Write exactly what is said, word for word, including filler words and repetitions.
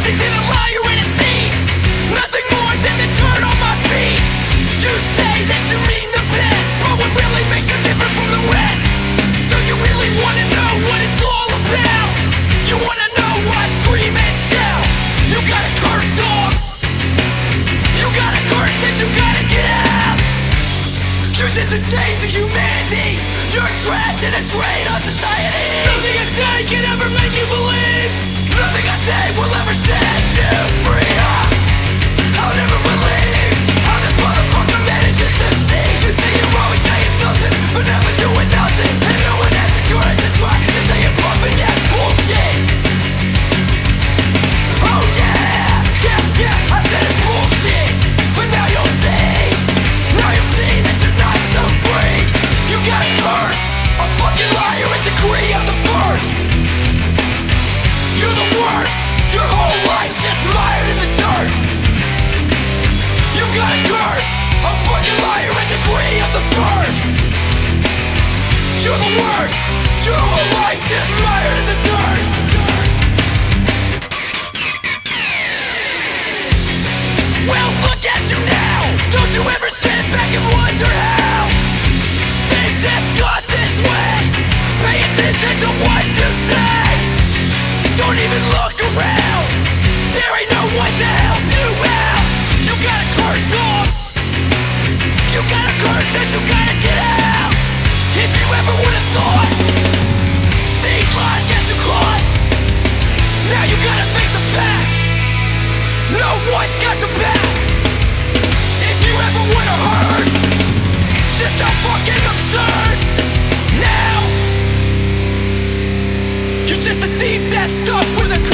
think that a liar and a thief, nothing more than the dirt on my feet. You say that you mean the best, but what really makes you different from the rest? So you really wanna know what it's all about? You wanna know why I scream and shout? You got a curse, dog. You got a curse that you gotta get out. You're just a stain to humanity. You're trash and a drain on society. Nothing I say can ever make you believe. Nothing I say will ever set you free. I'll never believe how this motherfucker manages to see. You say you're always saying something, but never doing nothing. And no one has the courage to try to say you're bumping that bullshit. Oh yeah, yeah, yeah, I said it's bullshit. But now you'll see, now you'll see that you're not so free. You got a curse, a fucking liar and degree of the first. You're the worst, your whole life's just mired in the dirt. You got a curse, a fucking liar and degree of the first. You're the worst, your whole life's just mired in the dirt. Well, look at you now. Don't you ever sit back and wonder how things just got this way? Pay attention to what you say. Don't even look around. There ain't no one to help you out. You got a curse, dog. You got a curse that you gotta get out. If you ever would've thought these lies get you caught, now you gotta face the facts. No one's got your back. If you ever would've heard just how fucking absurd, now you're just a thief that's stuck with a